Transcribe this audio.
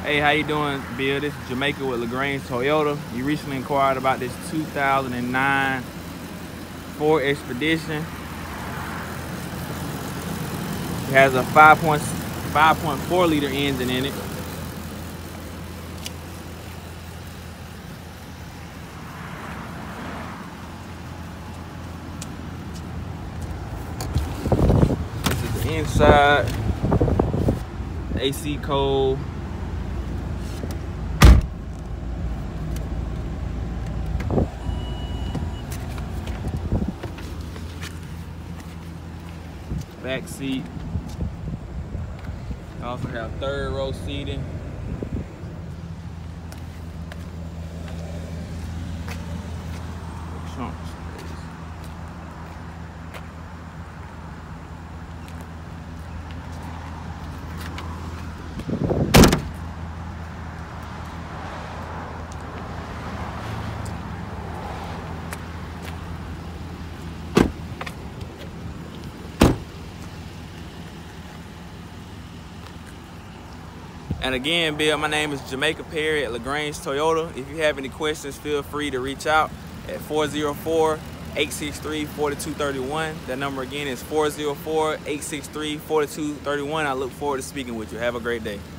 Hey, how you doing, Bill? This is Jamaica with LaGrange Toyota. You recently inquired about this 2009 Ford Expedition. It has a 5.4 liter engine in it. This is the inside. AC cold. Back seat. Also have third row seating. Trunk space. And again, Bill, my name is Jamaica Perry at LaGrange Toyota. If you have any questions, feel free to reach out at 404-863-4231. That number again is 404-863-4231. I look forward to speaking with you. Have a great day.